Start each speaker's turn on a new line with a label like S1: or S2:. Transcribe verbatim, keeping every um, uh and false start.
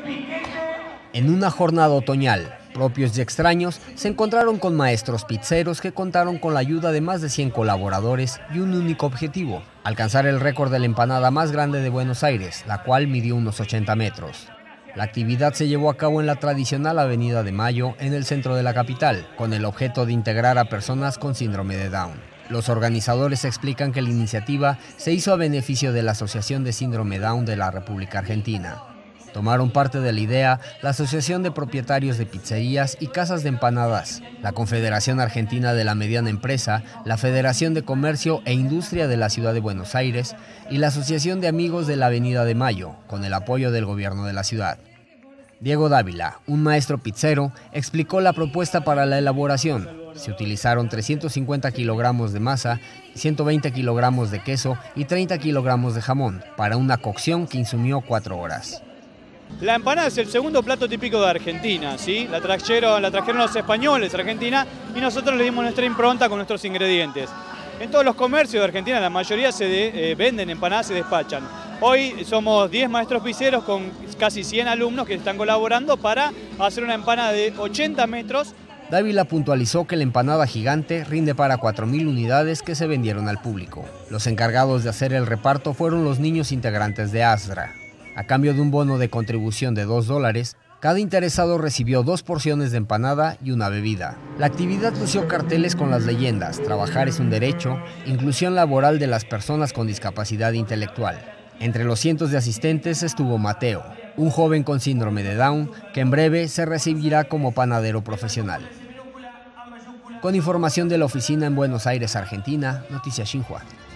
S1: En una jornada otoñal, propios y extraños se encontraron con maestros pizzeros que contaron con la ayuda de más de cien colaboradores y un único objetivo: alcanzar el récord de la empanada más grande de Buenos Aires, la cual midió unos ochenta metros. La actividad se llevó a cabo en la tradicional Avenida de Mayo, en el centro de la capital, con el objeto de integrar a personas con síndrome de Down. Los organizadores explican que la iniciativa se hizo a beneficio de la Asociación de Síndrome Down de la República Argentina. Tomaron parte de la idea la Asociación de Propietarios de Pizzerías y Casas de Empanadas, la Confederación Argentina de la Mediana Empresa, la Federación de Comercio e Industria de la Ciudad de Buenos Aires y la Asociación de Amigos de la Avenida de Mayo, con el apoyo del gobierno de la ciudad. Diego Dávila, un maestro pizzero, explicó la propuesta para la elaboración. Se utilizaron trescientos cincuenta kilogramos de masa, ciento veinte kilogramos de queso y treinta kilogramos de jamón, para una cocción que insumió cuatro horas.
S2: La empanada es el segundo plato típico de Argentina, ¿sí? La trajeron, la trajeron los españoles a Argentina y nosotros le dimos nuestra impronta con nuestros ingredientes. En todos los comercios de Argentina, la mayoría se de, eh, venden empanadas y despachan. Hoy somos diez maestros pizzeros con casi cien alumnos que están colaborando para hacer una empanada de ochenta metros.
S1: Dávila puntualizó que la empanada gigante rinde para cuatro mil unidades que se vendieron al público. Los encargados de hacer el reparto fueron los niños integrantes de ASDRA. A cambio de un bono de contribución de dos dólares, cada interesado recibió dos porciones de empanada y una bebida. La actividad lució carteles con las leyendas: trabajar es un derecho, inclusión laboral de las personas con discapacidad intelectual. Entre los cientos de asistentes estuvo Mateo, un joven con síndrome de Down que en breve se recibirá como panadero profesional. Con información de la oficina en Buenos Aires, Argentina, Noticias Xinhua.